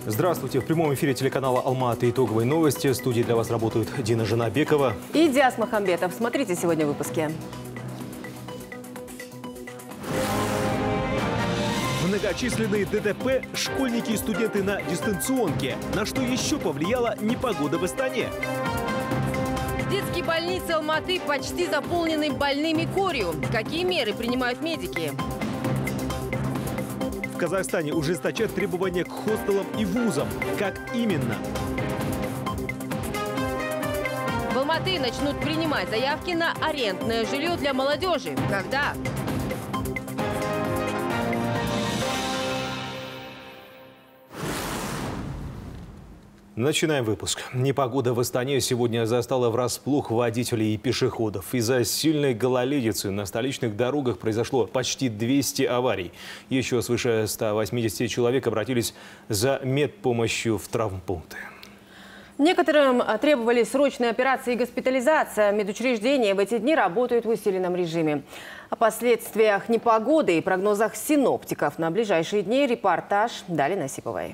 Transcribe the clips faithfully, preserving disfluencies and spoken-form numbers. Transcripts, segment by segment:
Здравствуйте. В прямом эфире телеканала «Алма-Ата» итоговые новости. В студии для вас работают Дина Жанабекова и Диас Махамбетов. Смотрите сегодня в выпуске. Многочисленные ДТП, школьники и студенты на дистанционке. На что еще повлияла непогода в Астане? Детские больницы Алматы почти заполнены больными корью. Какие меры принимают медики? В Казахстане ужесточат требования к хостелам и вузам. Как именно? В Алматы начнут принимать заявки на арендное жилье для молодежи. Когда? Начинаем выпуск. Непогода в Астане сегодня застала врасплох водителей и пешеходов. Из-за сильной гололедицы на столичных дорогах произошло почти двести аварий. Еще свыше ста восьмидесяти человек обратились за медпомощью в травмпункты. Некоторым требовали срочной операции и госпитализация. Медучреждения в эти дни работают в усиленном режиме. О последствиях непогоды и прогнозах синоптиков на ближайшие дни репортаж Дали Насиповой.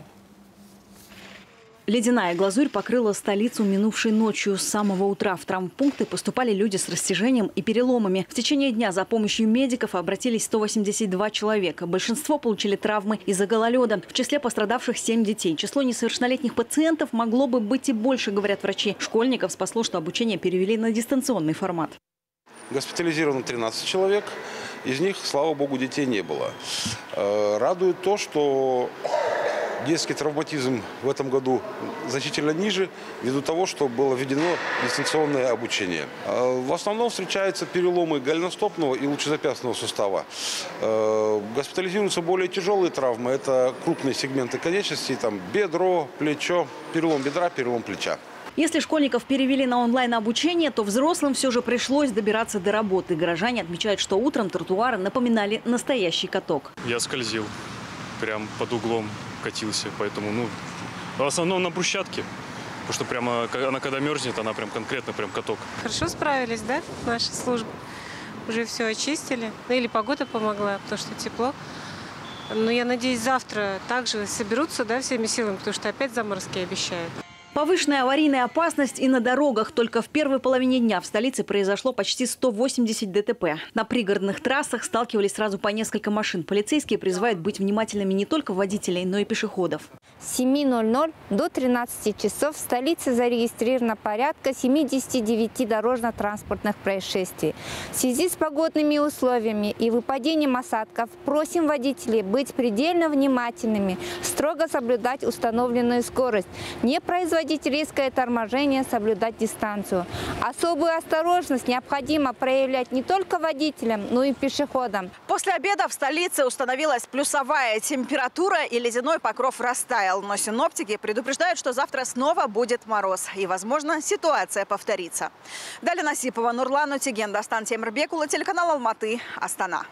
Ледяная глазурь покрыла столицу минувшей ночью. С самого утра в травмпункты поступали люди с растяжением и переломами. В течение дня за помощью медиков обратились сто восемьдесят два человека. Большинство получили травмы из-за гололеда. В числе пострадавших семь детей. Число несовершеннолетних пациентов могло бы быть и больше, говорят врачи. Школьников спасло, что обучение перевели на дистанционный формат. Госпитализировано тринадцать человек. Из них, слава богу, детей не было. Радует то, что детский травматизм в этом году значительно ниже, ввиду того, что было введено дистанционное обучение. В основном встречаются переломы голеностопного и лучезапястного сустава. Госпитализируются более тяжелые травмы. Это крупные сегменты конечностей, там бедро, плечо, перелом бедра, перелом плеча. Если школьников перевели на онлайн-обучение, то взрослым все же пришлось добираться до работы. Горожане отмечают, что утром тротуары напоминали настоящий каток. Я скользил, прям под углом катился, поэтому, ну, в основном на брусчатке, потому что прямо она когда мерзнет, она прям конкретно прям каток. Хорошо справились, да, наши службы? Уже все очистили. Ну, или погода помогла, потому что тепло. Но я надеюсь, завтра также соберутся, да, всеми силами, потому что опять заморозки обещают. Повышенная аварийная опасность и на дорогах. Только в первой половине дня в столице произошло почти сто восемьдесят ДТП. На пригородных трассах сталкивались сразу по несколько машин. Полицейские призывают быть внимательными не только водителей, но и пешеходов. С семи ноль-ноль до тринадцати часов в столице зарегистрировано порядка семидесяти девяти дорожно-транспортных происшествий. В связи с погодными условиями и выпадением осадков просим водителей быть предельно внимательными, строго соблюдать установленную скорость, не производить резкое торможение, соблюдать дистанцию. Особую осторожность необходимо проявлять не только водителям, но и пешеходам. После обеда в столице установилась плюсовая температура и ледяной покров растаял. Но синоптики предупреждают, что завтра снова будет мороз. И, возможно, ситуация повторится. Далее Насипова, Нурлан Утиген, Дастан Темирбекула, телеканал Алматы, Астана.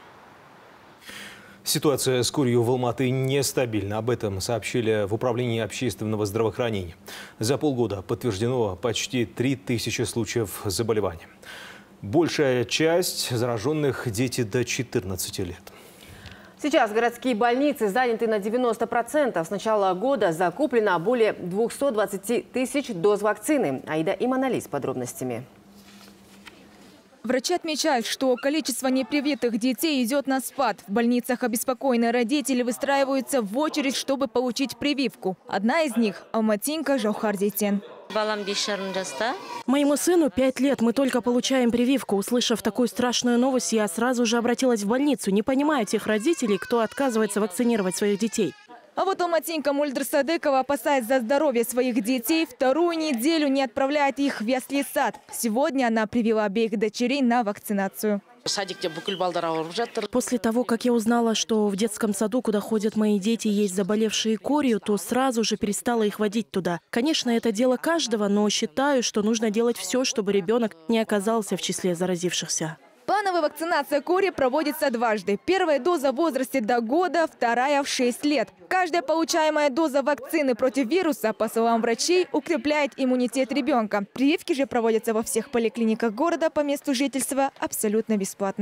Ситуация с курью в Алматы нестабильна. Об этом сообщили в Управлении общественного здравоохранения. За полгода подтверждено почти три тысячи случаев заболевания. Большая часть зараженных – дети до четырнадцати лет. Сейчас городские больницы заняты на девяносто процентов. С начала года закуплено более двухсот двадцати тысяч доз вакцины. Аида Иманализ с подробностями. Врачи отмечают, что количество непривитых детей идет на спад. В больницах обеспокоенные родители выстраиваются в очередь, чтобы получить прививку. Одна из них – алматинка Жаухар Дейтен. Моему сыну пять лет. Мы только получаем прививку. Услышав такую страшную новость, я сразу же обратилась в больницу. Не понимаю тех родителей, кто отказывается вакцинировать своих детей. А вот алматинка Мульдыр Садыкова опасается за здоровье своих детей. Вторую неделю не отправляет их в ясли сад. Сегодня она привела обеих дочерей на вакцинацию. После того, как я узнала, что в детском саду, куда ходят мои дети, есть заболевшие корью, то сразу же перестала их водить туда. Конечно, это дело каждого, но считаю, что нужно делать все, чтобы ребенок не оказался в числе заразившихся. Плановая вакцинация кори проводится дважды. Первая доза в возрасте до года, вторая в шесть лет. Каждая получаемая доза вакцины против вируса, по словам врачей, укрепляет иммунитет ребенка. Прививки же проводятся во всех поликлиниках города по месту жительства абсолютно бесплатно.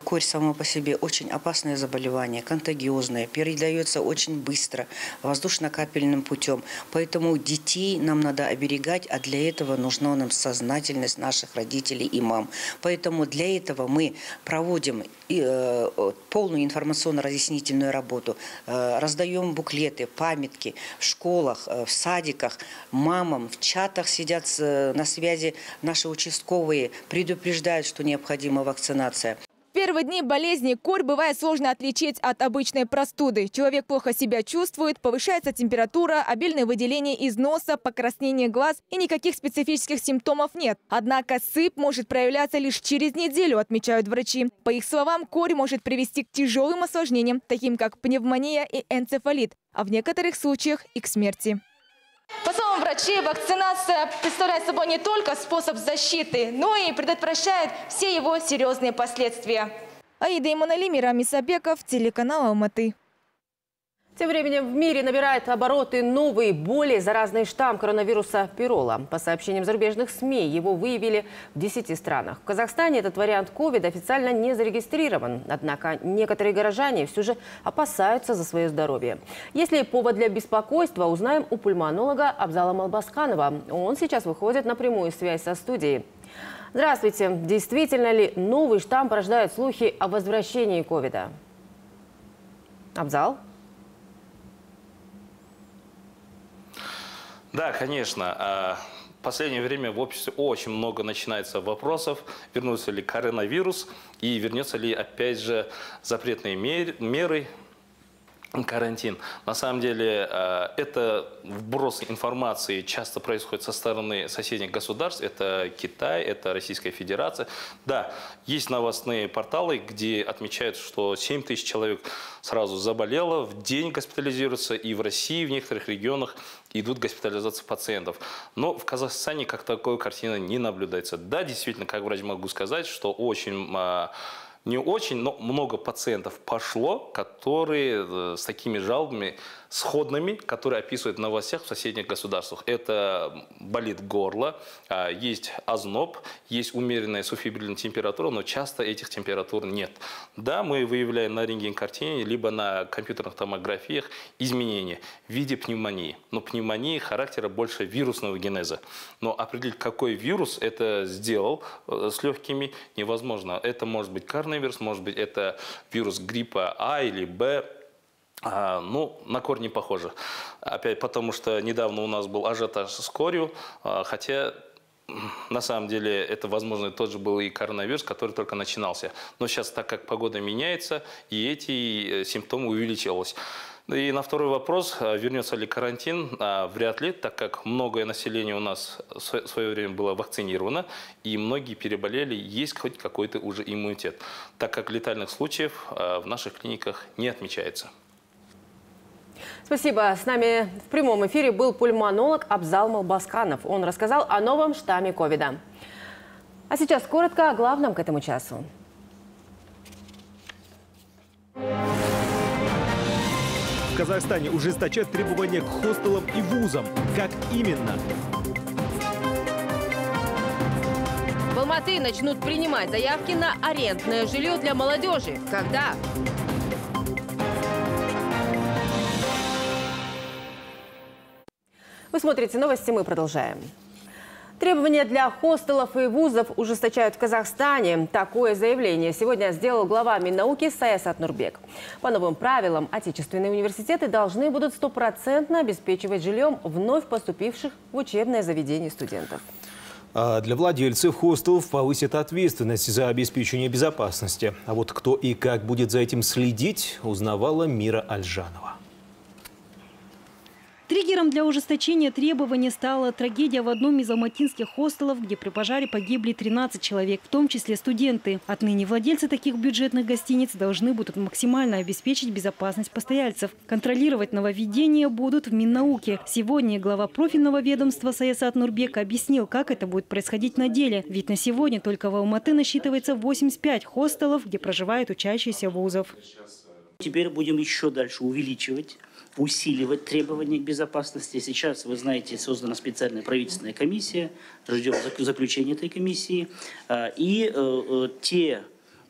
Корь само по себе очень опасное заболевание, контагиозное, передается очень быстро, воздушно-капельным путем. Поэтому детей нам надо оберегать, а для этого нужна нам сознательность наших родителей и мам. Поэтому для этого мы проводим полную информационно-разъяснительную работу, раздаем буклеты, памятки в школах, в садиках, мамам, в чатах сидят на связи наши участковые, предупреждают, что необходима вакцинация. В первые дни болезни корь бывает сложно отличить от обычной простуды. Человек плохо себя чувствует, повышается температура, обильное выделение из носа, покраснение глаз и никаких специфических симптомов нет. Однако сыпь может проявляться лишь через неделю, отмечают врачи. По их словам, корь может привести к тяжелым осложнениям, таким как пневмония и энцефалит, а в некоторых случаях и к смерти. По словам врачей, вакцинация представляет собой не только способ защиты, но и предотвращает все его серьезные последствия. Аида Иманалими, Рами Сабеков, телеканал Алматы. Тем временем в мире набирает обороты новый, более заразный штамм коронавируса пирола. По сообщениям зарубежных СМИ, его выявили в десяти странах. В Казахстане этот вариант ковида официально не зарегистрирован. Однако некоторые горожане все же опасаются за свое здоровье. Если повод для беспокойства, узнаем у пульмонолога Абзала Малбасканова. Он сейчас выходит на прямую связь со студией. Здравствуйте. Действительно ли новый штамм порождает слухи о возвращении ковида? Абзал? Да, конечно. В последнее время в обществе очень много начинается вопросов, вернулся ли коронавирус и вернется ли опять же запретные меры, карантин. На самом деле это вброс информации часто происходит со стороны соседних государств. Это Китай, это Российская Федерация. Да, есть новостные порталы, где отмечают, что семь тысяч человек сразу заболело, в день госпитализируются, и в России, в некоторых регионах идут госпитализации пациентов. Но в Казахстане как такой картины не наблюдается. Да, действительно, как врач могу сказать, что очень... Не очень, но много пациентов пошло, которые с такими жалобами сходными, которые описывают в новостях в соседних государствах. Это болит горло, есть озноб, есть умеренная субфебрильная температура, но часто этих температур нет. Да, мы выявляем на рентген-картине, либо на компьютерных томографиях изменения в виде пневмонии. Но пневмонии характера больше вирусного генеза. Но определить, какой вирус это сделал с легкими, невозможно. Это может быть коронавирус, может быть это вирус гриппа А или Б. А, ну, на корь не похоже. Опять потому, что недавно у нас был ажиотаж с корью, а, хотя на самом деле это, возможно, тот же был и коронавирус, который только начинался. Но сейчас, так как погода меняется, и эти симптомы увеличились. И на второй вопрос, вернется ли карантин, вряд ли, так как многое население у нас в свое время было вакцинировано, и многие переболели, есть хоть какой-то уже иммунитет, так как летальных случаев в наших клиниках не отмечается. Спасибо. С нами в прямом эфире был пульмонолог Абзал Малбасканов. Он рассказал о новом штамме ковида. А сейчас коротко о главном к этому часу. В Казахстане ужесточат требования к хостелам и вузам. Как именно? В Алматы начнут принимать заявки на арендное жилье для молодежи. Когда? Вы смотрите новости, мы продолжаем. Требования для хостелов и вузов ужесточают в Казахстане. Такое заявление сегодня сделал глава Миннауки Саясат Нурбек. По новым правилам, отечественные университеты должны будут стопроцентно обеспечивать жильем вновь поступивших в учебное заведение студентов. А для владельцев хостелов повысят ответственность за обеспечение безопасности. А вот кто и как будет за этим следить, узнавала Мира Альжанова. Триггером для ужесточения требований стала трагедия в одном из алматинских хостелов, где при пожаре погибли тринадцать человек, в том числе студенты. Отныне владельцы таких бюджетных гостиниц должны будут максимально обеспечить безопасность постояльцев. Контролировать нововведения будут в Миннауке. Сегодня глава профильного ведомства Саясат Нурбек объяснил, как это будет происходить на деле. Ведь на сегодня только в Алматы насчитывается восемьдесят пять хостелов, где проживают учащиеся вузов. Теперь будем еще дальше увеличивать, усиливать требования к безопасности. Сейчас, вы знаете, создана специальная правительственная комиссия. Ждем заключения этой комиссии. И те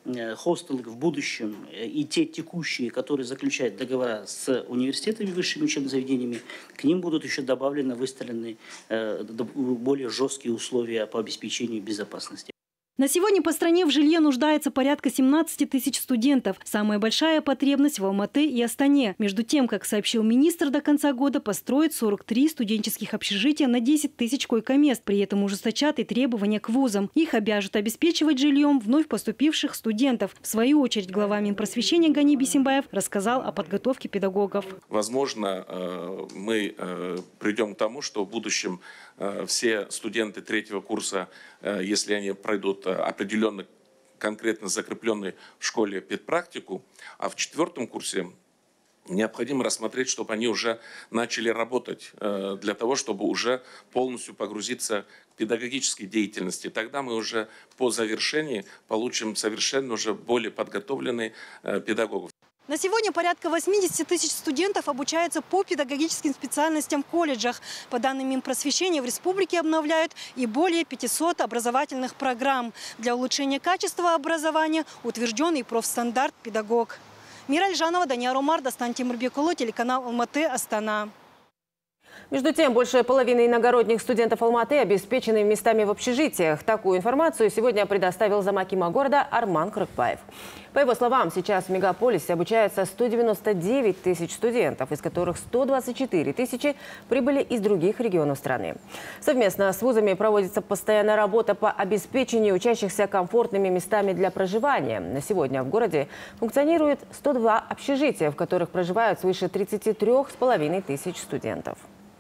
хостелы в будущем и те текущие, которые заключают договора с университетами, высшими учебными заведениями, к ним будут еще добавлены, выставлены более жесткие условия по обеспечению безопасности. На сегодня по стране в жилье нуждается порядка семнадцати тысяч студентов. Самая большая потребность в Алматы и Астане. Между тем, как сообщил министр, до конца года построят сорок три студенческих общежития на десять тысяч койко-мест. При этом ужесточат и требования к вузам. Их обяжут обеспечивать жильем вновь поступивших студентов. В свою очередь глава Минпросвещения Гани Бисимбаев рассказал о подготовке педагогов. Возможно, мы придем к тому, что в будущем все студенты третьего курса, если они пройдут определенно конкретно закрепленный в школе педпрактику, а в четвертом курсе необходимо рассмотреть, чтобы они уже начали работать для того, чтобы уже полностью погрузиться к педагогической деятельности. Тогда мы уже по завершении получим совершенно уже более подготовленных педагогов. На сегодня порядка восьмидесяти тысяч студентов обучаются по педагогическим специальностям в колледжах. По данным Минпросвещения, в республике обновляют и более пятисот образовательных программ. Для улучшения качества образования утвержден и профстандарт «Педагог». Мира Альжанова, Данияр Омар, Дастан Тимурбекулы, телеканал Алматы, Астана. Между тем, больше половины иногородних студентов Алматы обеспечены местами в общежитиях. Такую информацию сегодня предоставил замакима города Арман Крыкбаев. По его словам, сейчас в мегаполисе обучаются сто девяносто девять тысяч студентов, из которых сто двадцать четыре тысячи прибыли из других регионов страны. Совместно с вузами проводится постоянная работа по обеспечению учащихся комфортными местами для проживания. На сегодня в городе функционирует сто два общежития, в которых проживают свыше тридцати трёх с половиной тысяч студентов.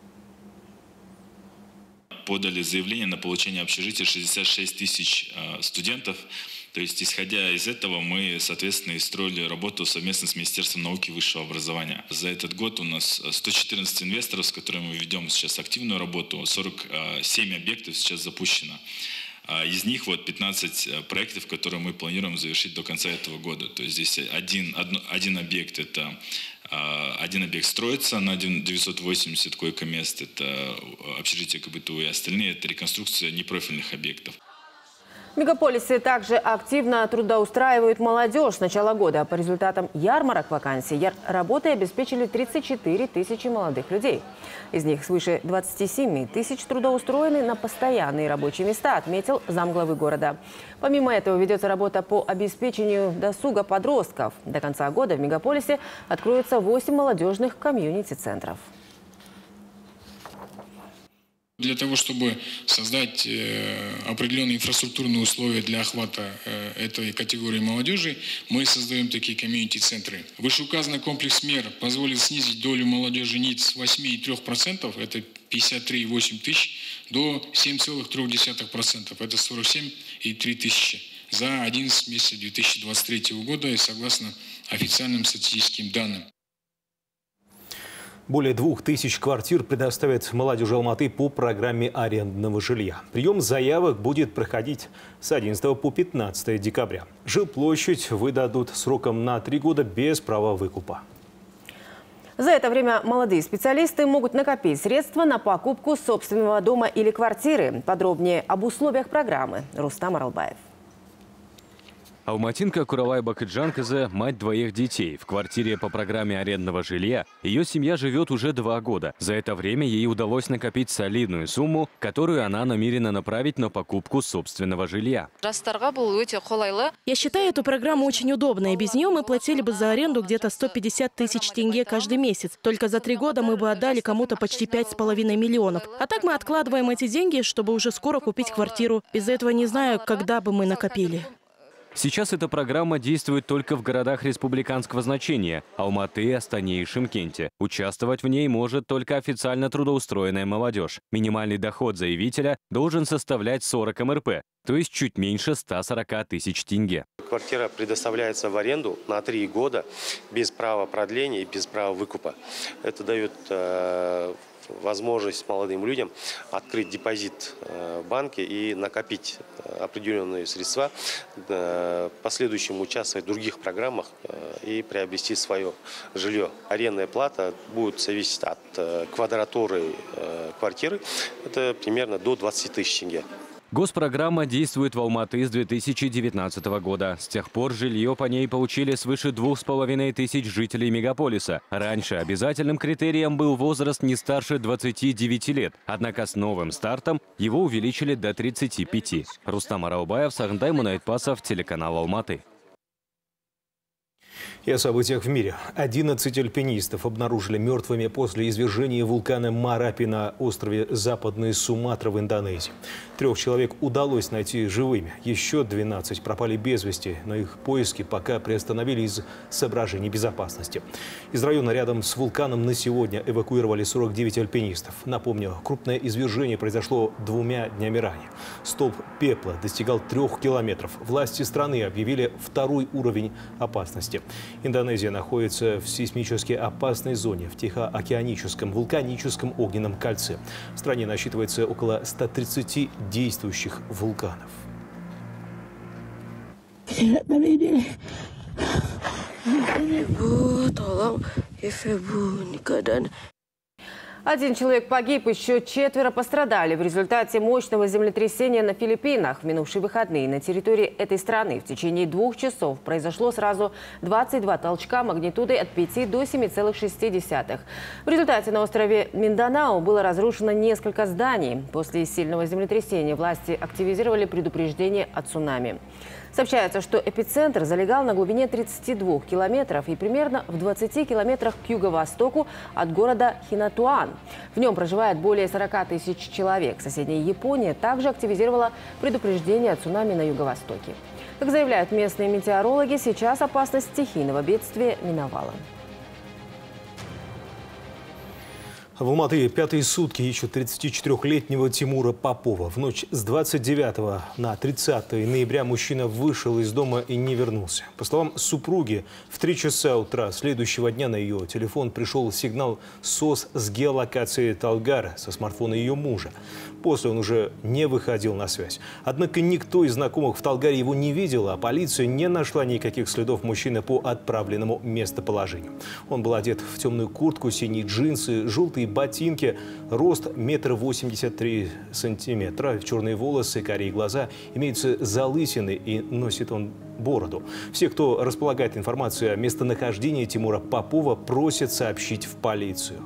Подали заявление на получение общежития шестьдесят шесть тысяч студентов. То есть, исходя из этого, мы, соответственно, и строили работу совместно с Министерством науки и высшего образования. За этот год у нас сто четырнадцать инвесторов, с которыми мы ведем сейчас активную работу, сорок семь объектов сейчас запущено. Из них вот пятнадцать проектов, которые мы планируем завершить до конца этого года. То есть здесь один, один, один объект – это Один объект строится на девятьсот восемьдесят койко-мест, это общежитие КБТУ, и остальные – это реконструкция непрофильных объектов. В мегаполисе также активно трудоустраивают молодежь. С начала года по результатам ярмарок вакансий работой обеспечили тридцать четыре тысячи молодых людей. Из них свыше двадцати семи тысяч трудоустроены на постоянные рабочие места, отметил замглавы города. Помимо этого ведется работа по обеспечению досуга подростков. До конца года в мегаполисе откроются восемь молодежных комьюнити-центров. Для того, чтобы создать определенные инфраструктурные условия для охвата этой категории молодежи, мы создаем такие комьюнити-центры. Вышеуказанный комплекс мер позволит снизить долю молодежи НИИ с восьми и трёх процентов, это пятьдесят три и восемь тысяч, до семи целых трёх десятых процента, это сорок семь и три тысячи, за одиннадцать месяцев две тысячи двадцать третьего года и согласно официальным статистическим данным. Более двух тысяч квартир предоставят молодежи Алматы по программе арендного жилья. Прием заявок будет проходить с одиннадцатого по пятнадцатое декабря. Жилплощадь выдадут сроком на три года без права выкупа. За это время молодые специалисты могут накопить средства на покупку собственного дома или квартиры. Подробнее об условиях программы Рустам Аралбаев. Алматинка Куралай Бакыджанказа – мать двоих детей. В квартире по программе арендного жилья ее семья живет уже два года. За это время ей удалось накопить солидную сумму, которую она намерена направить на покупку собственного жилья. Я считаю эту программу очень удобной. Без нее мы платили бы за аренду где-то сто пятьдесят тысяч тенге каждый месяц. Только за три года мы бы отдали кому-то почти пять с половиной миллионов. А так мы откладываем эти деньги, чтобы уже скоро купить квартиру. Из-за этого не знаю, когда бы мы накопили. Сейчас эта программа действует только в городах республиканского значения – Алматы, Астане и Шымкенте. Участвовать в ней может только официально трудоустроенная молодежь. Минимальный доход заявителя должен составлять сорок эм эр пэ, то есть чуть меньше ста сорока тысяч тенге. Квартира предоставляется в аренду на три года без права продления и без права выкупа. Это дает э, возможность молодым людям открыть депозит в банке и накопить определенные средства, в последующем участвовать в других программах и приобрести свое жилье. Арендная плата будет зависеть от квадратуры квартиры, это примерно до двадцати тысяч тенге. Госпрограмма действует в Алматы с две тысячи девятнадцатого года. С тех пор жилье по ней получили свыше двух с половиной тысяч жителей мегаполиса. Раньше обязательным критерием был возраст не старше двадцати девяти лет. Однако с новым стартом его увеличили до тридцати пяти. Рустам Араубаев, Сагынтай Мунайтпасов, телеканал Алматы. И о событиях в мире. одиннадцать альпинистов обнаружили мертвыми после извержения вулкана Марапи на острове Западная Суматра в Индонезии. Трех человек удалось найти живыми. Еще двенадцать пропали без вести, но их поиски пока приостановили из соображений безопасности. Из района рядом с вулканом на сегодня эвакуировали сорок девять альпинистов. Напомню, крупное извержение произошло двумя днями ранее. Столб пепла достигал трех километров. Власти страны объявили второй уровень опасности. Индонезия находится в сейсмически опасной зоне в Тихоокеаническом вулканическом огненном кольце. В стране насчитывается около ста тридцати действующих вулканов. Один человек погиб, еще четверо пострадали в результате мощного землетрясения на Филиппинах. В минувшие выходные на территории этой страны в течение двух часов произошло сразу двадцать два толчка магнитудой от пяти до семи целых шести десятых. В результате на острове Минданао было разрушено несколько зданий. После сильного землетрясения власти активизировали предупреждение о цунами. Сообщается, что эпицентр залегал на глубине тридцати двух километров и примерно в двадцати километрах к юго-востоку от города Хинатуан. В нем проживает более сорока тысяч человек. Соседняя Япония также активизировала предупреждение о цунами на юго-востоке. Как заявляют местные метеорологи, сейчас опасность стихийного бедствия миновала. В Алматы пятые сутки ищут тридцатичетырёхлетнего Тимура Попова. В ночь с двадцать девятого на тридцатое ноября мужчина вышел из дома и не вернулся. По словам супруги, в три часа утра следующего дня на ее телефон пришел сигнал СОС с геолокацией Талгара со смартфона ее мужа. После он уже не выходил на связь. Однако никто из знакомых в Талгаре его не видел, а полиция не нашла никаких следов мужчины по отправленному местоположению. Он был одет в темную куртку, синие джинсы, желтые ботинки, рост метр восемьдесят три сантиметра, черные волосы, карие глаза, имеются залысины и носит он бороду. Все, кто располагает информацией о местонахождении Тимура Попова, просят сообщить в полицию.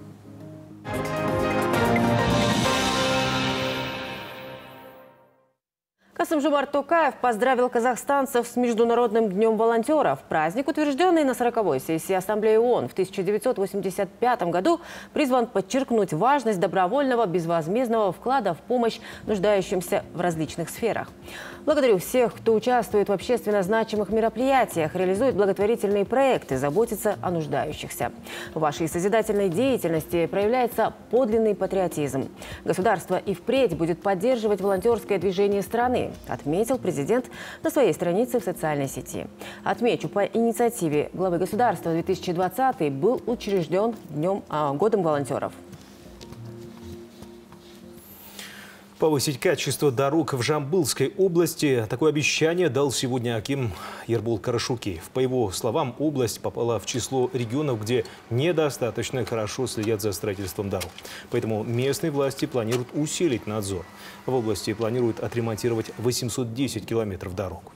Касым-Жомарт Токаев поздравил казахстанцев с Международным днем волонтеров. Праздник, утвержденный на сороковой сессии Ассамблеи ООН в тысяча девятьсот восемьдесят пятом году, призван подчеркнуть важность добровольного безвозмездного вклада в помощь нуждающимся в различных сферах. Благодарю всех, кто участвует в общественно значимых мероприятиях, реализует благотворительные проекты, заботится о нуждающихся. В вашей созидательной деятельности проявляется подлинный патриотизм. Государство и впредь будет поддерживать волонтерское движение страны, отметил президент на своей странице в социальной сети. Отмечу, по инициативе главы государства две тысячи двадцатый был учрежден днем, а, годом волонтеров. Повысить качество дорог в Жамбылской области. Такое обещание дал сегодня аким Ербол Карашукеев. По его словам, область попала в число регионов, где недостаточно хорошо следят за строительством дорог. Поэтому местные власти планируют усилить надзор. В области планируют отремонтировать восемьсот десять километров дорог.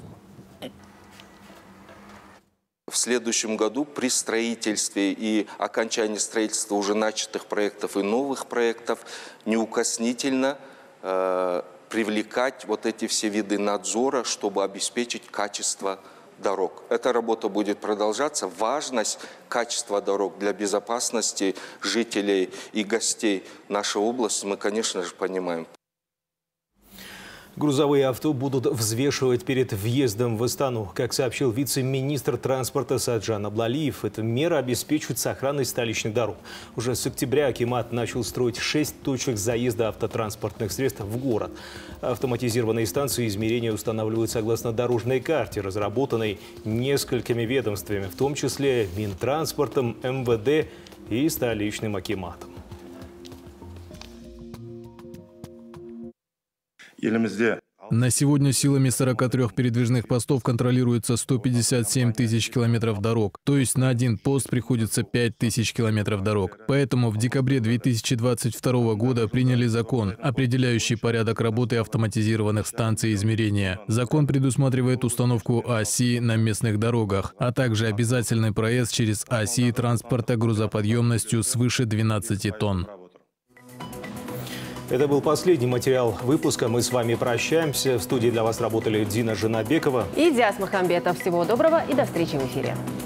В следующем году при строительстве и окончании строительства уже начатых проектов и новых проектов неукоснительно привлекать вот эти все виды надзора, чтобы обеспечить качество дорог. Эта работа будет продолжаться. Важность качества дорог для безопасности жителей и гостей нашей области мы, конечно же, понимаем. Грузовые авто будут взвешивать перед въездом в Астану. Как сообщил вице-министр транспорта Саджан Аблалиев, эта мера обеспечивает сохранность столичных дорог. Уже с октября акимат начал строить шесть точек заезда автотранспортных средств в город. Автоматизированные станции измерения устанавливают согласно дорожной карте, разработанной несколькими ведомствами, в том числе Минтранспортом, эм вэ дэ и столичным акиматом. На сегодня силами сорока трёх передвижных постов контролируется сто пятьдесят семь тысяч километров дорог. То есть на один пост приходится пять тысяч километров дорог. Поэтому в декабре две тысячи двадцать второго года приняли закон, определяющий порядок работы автоматизированных станций измерения. Закон предусматривает установку АСИ на местных дорогах, а также обязательный проезд через АСИ транспорта грузоподъемностью свыше двенадцати тонн. Это был последний материал выпуска. Мы с вами прощаемся. В студии для вас работали Дина Женабекова и Диас Махамбетов. Всего доброго и до встречи в эфире.